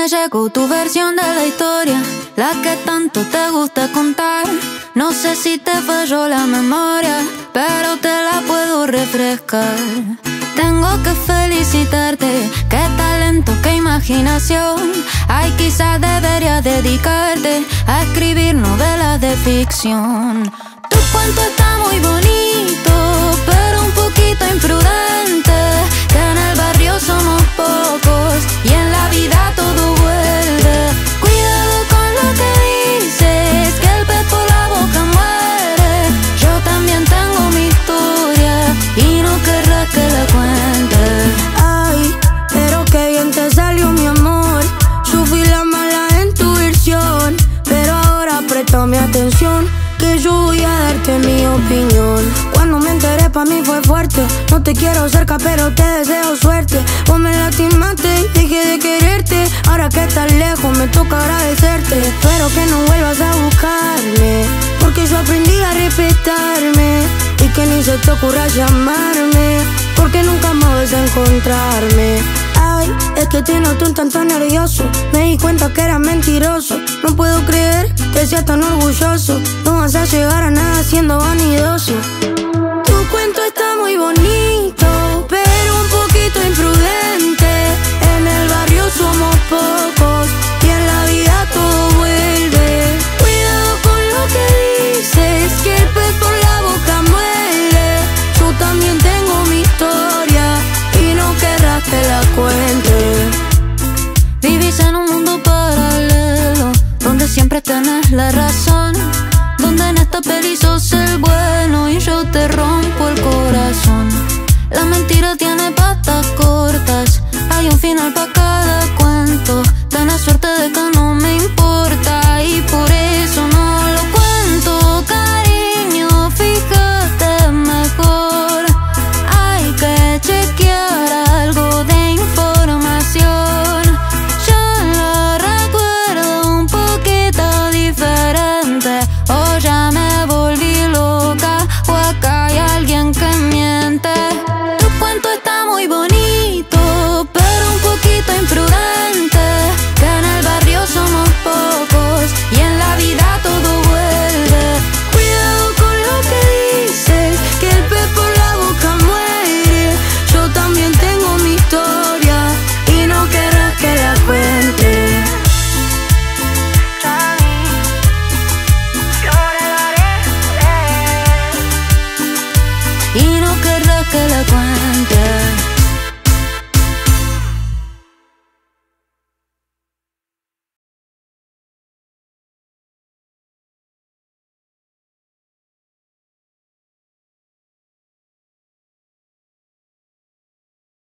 llegó tu versión de la historia, la que tanto te gusta contar. No sé si te falló la memoria, pero te la puedo refrescar. Tengo que felicitarte, qué talento, qué imaginación. Ay, quizás deberías dedicarte a escribir novelas de ficción. Tu cuento está muy bonito, pero un poquito imprudente, que en el barrio somos pocos y en la vida todo vuelve. Cuidado con lo que dices, que el pez por la boca muere. Yo también tengo mi historia y no querrás que la cuente. Ay, pero qué bien te salió, mi amor. Sufrí la mala en tu versión, pero ahora préstame atención, que yo voy a darte mi opinión. Cuando me enteré pa' mí fue fuerte. No te quiero cerca pero te deseo suerte. Vos me lastimaste y dejé de quererte. Ahora que estás lejos me toca agradecerte. Espero que no vuelvas a buscarme, porque yo aprendí a respetarme. Y que ni se te ocurra llamarme, porque nunca más vas a encontrarme. Ay, es que te noto un tanto nervioso. Me di cuenta que eras mentiroso. No puedo creer que seas tan orgulloso. No vas a llegar a nada siendo vanidoso. Tu cuento está muy bonito, pero un poquito imprudente. En el barrio somos pocos y en la vida todo vuelve. Cuidado con lo que dices, que el pez por la boca muere. Yo también tengo mi historia y no querrás que la cuente. Vivís en un mundo paralelo, donde siempre tenés la razón, donde en esta peli sos el bueno y yo te rompo el corazón. La mentira tiene patas cortas, hay un final pa' cada cuento.